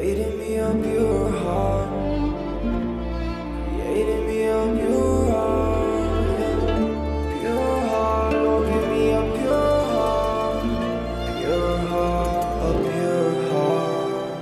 Created me a pure heart. Created me a pure heart. Pure heart. Oh, give me a pure heart. Pure heart. A pure heart.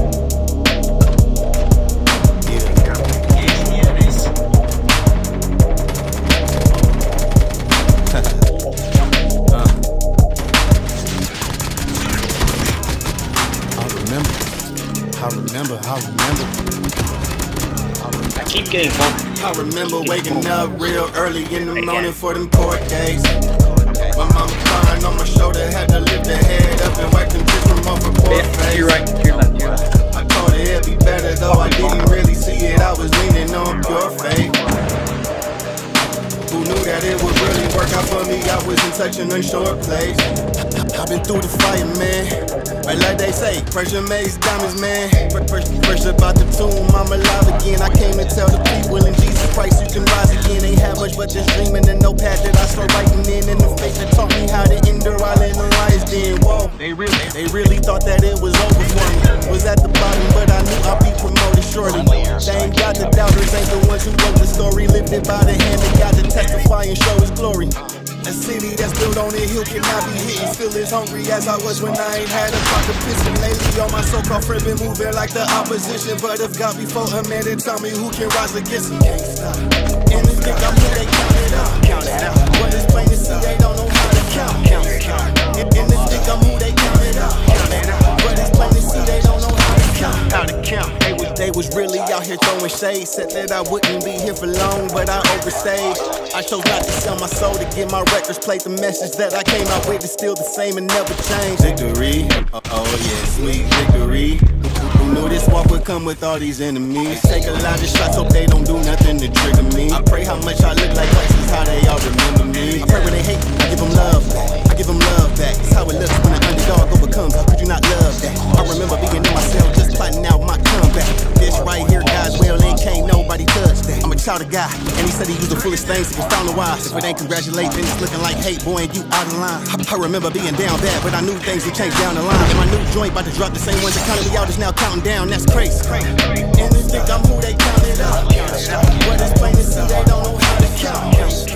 I remember. I keep getting home. I remember waking up real early in the morning for them court days. My mama crying on my shoulder, had to lift her head up and wipe them tears from off her poor face. You're right, you're left. I told her it'd be better, though I didn't really see it. I was leaning on pure faith. Who knew that it would really work out for me? I was in such an unsure place. I've been through the fire, man. Right, like they say, pressure makes diamonds, man. Pressure about the tomb, I'm alive again. I came to tell the people in Jesus Christ you can rise again. Ain't have much but just dreaming and no path that I start writing in. And the faith that taught me how to endure all in the lion's den. Whoa, they really thought that it was over for me. Was at the bottom, but I knew I'd be promoted shortly. Thank God the doubters ain't the ones who wrote the story. Lifted by the hand of God to testify and show his glory. A city that's built on a hill cannot be hidden. Still as hungry as I was when I ain't had a pocket piston. Lately all my so-called friends been moving like the opposition. But if God before a man, then tell me who can rise against me. Can't stop. In this game I'm who they count it up. But it's plain to see they don't know how to count. In this stick I'm who they count it up. But it's plain to see they don't know how to count. They was really out here throwing shade. Said that I wouldn't be here for long, but I overstayed. I chose not to sell my soul to get my records played. The message that I came out with is still the same and never changed. Victory, oh yeah, sweet victory. Who knew this walk would come with all these enemies? Take a lot of shots, hope they don't do nothing to trigger me. I pray how much I look like Christ is how they all remember me. I pray when they hate, I give them love back. I give them love back. It's how it looks when an underdog overcomes. How could you not love that? I remember being in myself, just plotting out my comeback. This right here, God's will, ain't can't nobody touch that. I'm a child of God, and he said he used the foolish things to confound the wise. If it ain't congratulate, then it's looking like hate, boy, and you out of line. I remember being down bad, but I knew things would change down the line. And my new joint about to drop, the same ones that counted me out is now counting down, that's crazy. In this stick, I'm who they counted up. But it's plain to see they don't know how to count.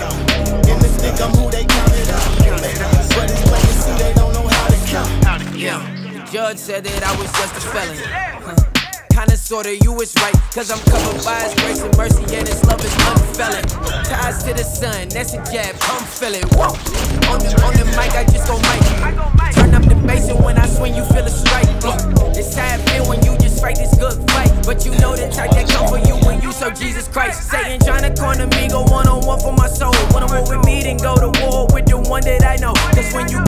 In this stick, I'm who they counted up. But it's plain to see they don't know how to count. The judge said that I was just a felon. Kinda sorta, you was right, cause I'm covered by his grace and mercy and his love is unfailing. Ties to the sun, that's a jab, I'm feeling. Whoa, on the mic, I just go mic. Turn up the bass and when I swing, you feel a strike. It's how I feel when you just fight this good fight. But you know the type that come for you when you serve Jesus Christ. Satan tryna corner me, go one-on-one for my soul. When I'm